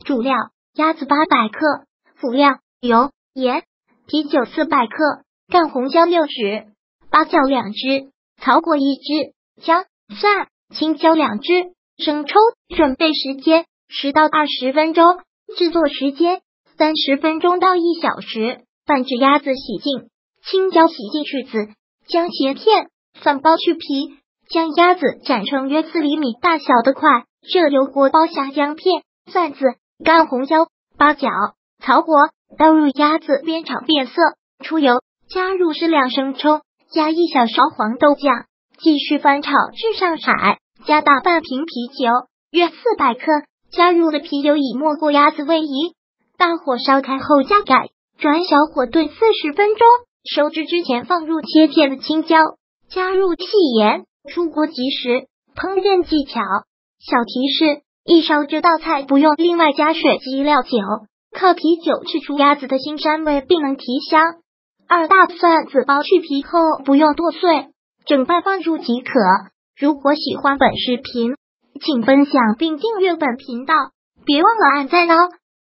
主料：鸭子800克，辅料：油、盐、啤酒400克，干红椒6支，八角2支，草果1支，姜、蒜、青椒2支，生抽。准备时间10到20分钟，制作时间30分钟到1小时。半只鸭子洗净，青椒洗净去籽，姜切片，蒜包去皮，将鸭子斩成约4厘米大小的块，热油锅包下姜片、蒜子、干红椒、八角、草果，倒入鸭子煸炒变色，出油，加入适量生抽，加1小勺黄豆酱，继续翻炒至上色，加大半瓶啤酒，约400克，加入的啤酒已没过鸭子位移，大火烧开后加盖，转小火炖40分钟。收汁之前放入切片的青椒，加入细盐，出锅即食。烹饪技巧：小提示，一烧这道菜不用另外加水及料酒，靠啤酒去除鸭子的腥膻味并能提香。2大蒜子剥去皮后不用剁碎，整瓣放入即可。如果喜欢本视频，请分享并订阅本频道，别忘了按赞哦。